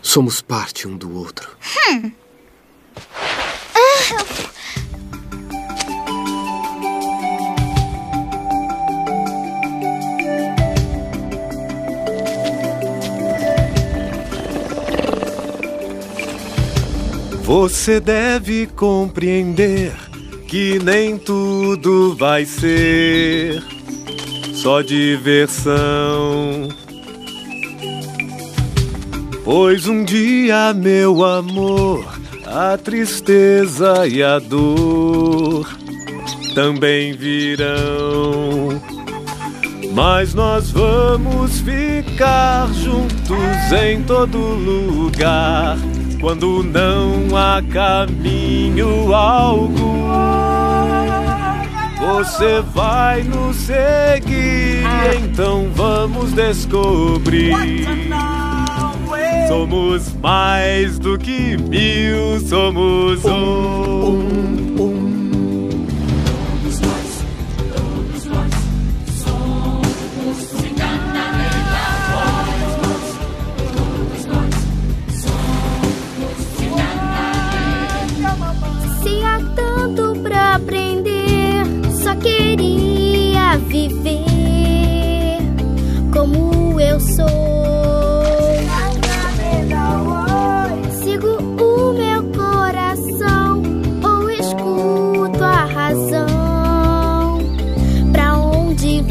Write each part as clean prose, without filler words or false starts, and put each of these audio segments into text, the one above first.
Somos parte um do outro. Você deve compreender que nem tudo vai ser só diversão. Pois um dia, meu amor, a tristeza e a dor também virão. Mas nós vamos ficar juntos em todo lugar, quando não há caminho algum. Você vai nos seguir, então vamos descobrir. Somos mais do que 1000, somos um. Se há tanto pra aprender, só queria viver como eu sou. Sigo o meu coração ou escuto a razão pra onde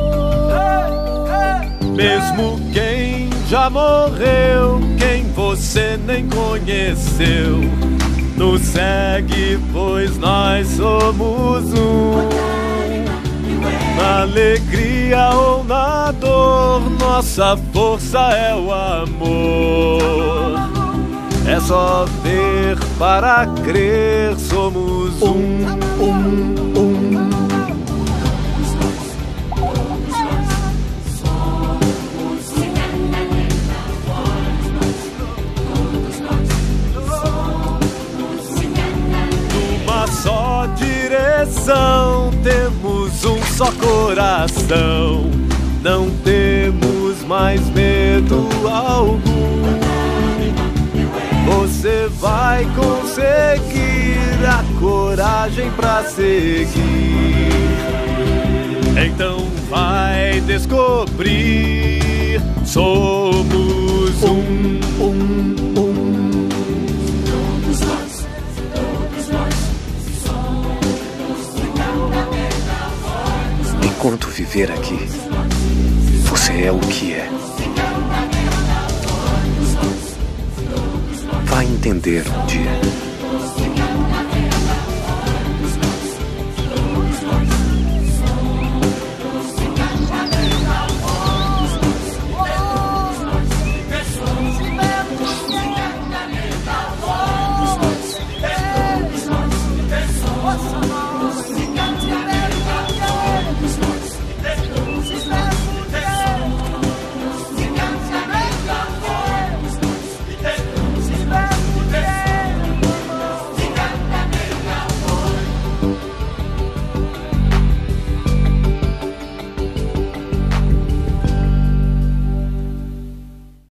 for. Mesmo quem já morreu, quem você nem conheceu, nos segue, pois nós somos um. Na alegria ou na dor, nossa força é o amor. É só ver para crer, somos um. Numa só direção, temos um só coração. Não temos mais medo algum. Você vai conseguir a coragem pra seguir. Então vai descobrir. Somos um. Enquanto viver aqui, você é o que é. Vai entender um dia.